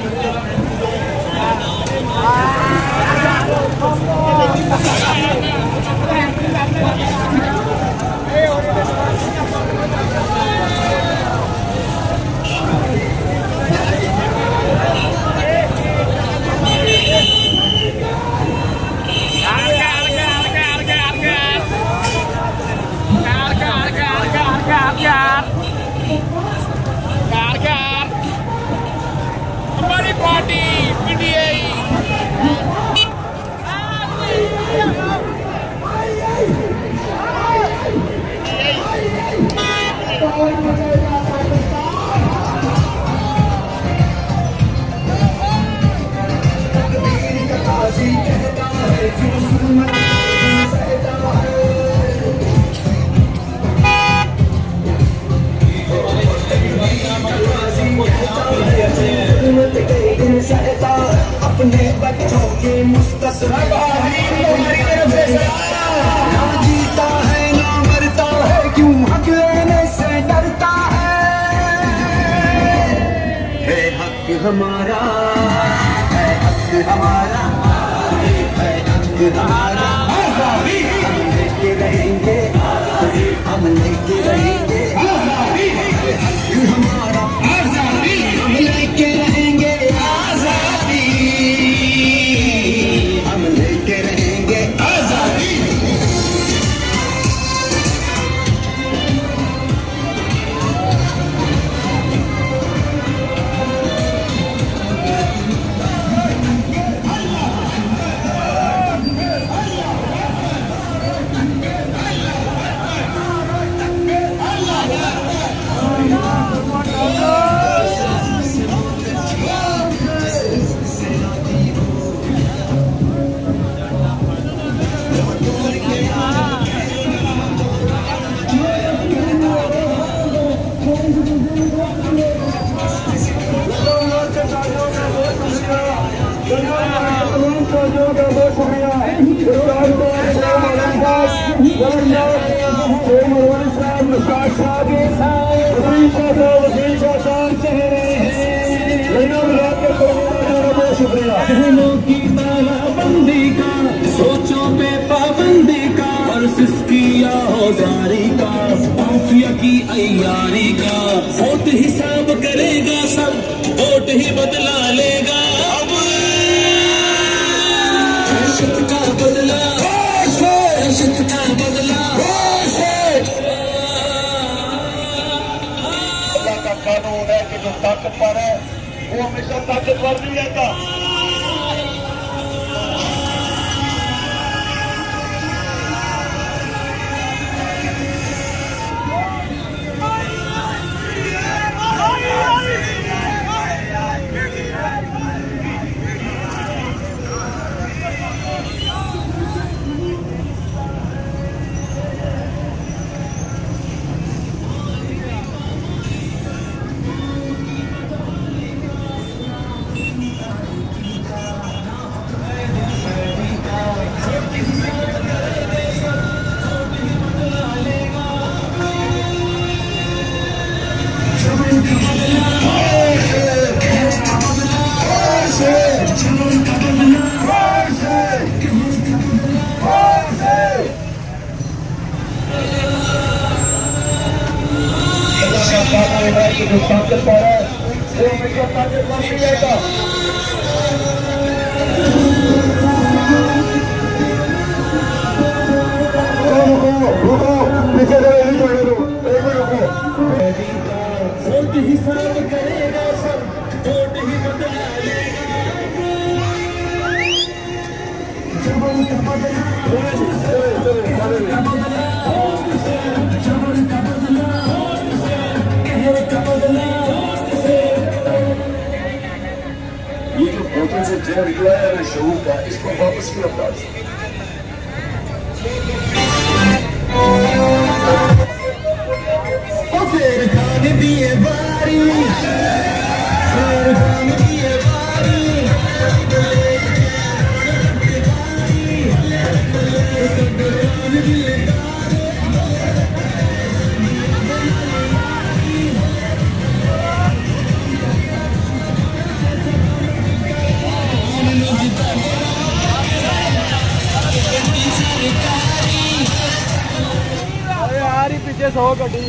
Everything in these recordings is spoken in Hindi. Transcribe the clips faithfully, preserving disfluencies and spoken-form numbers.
हमारी पार्टी पीटीआई अपने बच्चों के मुस्तकबिल ना जीता है ना मरता है, क्यों हक लेने से डरता है। है हक हमारा, है हक हमारा, है हक हमारा। हम लेके रहेंगे, हम लेके रहेंगे हक हमारा, हम लेके रहेंगे आजादी, हम लेके रहेंगे आजादी। शहरों की तालाबंदी का, सोचों पे पाबंदी का, और सिस्की औजारी का, माफिया की अय्यारी का, वोट हिसाब करेगा सब, वोट ही बदला लेगा अब। दहशत का बदला, दहशत का बदला, अल्लाह का कानून है कि जो ताकतवर है वो हमेशा ताकतवर नहीं रहता। जो ताकतवर है वो हमेशा ताकतवर नहीं रहता। पीछे वोट हिसाब करेगा सब, वोट ही बदला लेगा। जबल का बदला, जबल का बदला, जबल का बदला, कहर का बदला। ये जो बोतल से जहर निकला है ना शऊर का, इसको वापस गिरफ्तार फिर खाने दिए बारी, फिर खाने दिए बारी, सौ गड्डी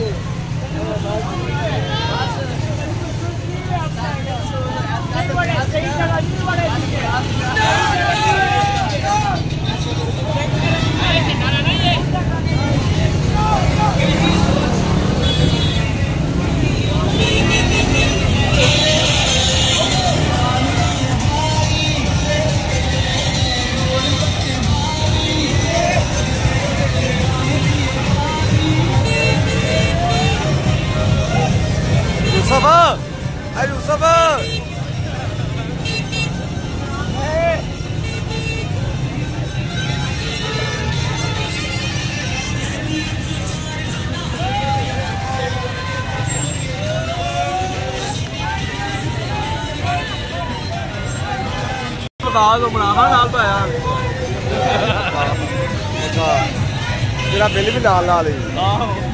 Mustafa! Hey Mustafa! बता दो मुनाफा नाल तो आया तेरा बिल भी नाल नाल ही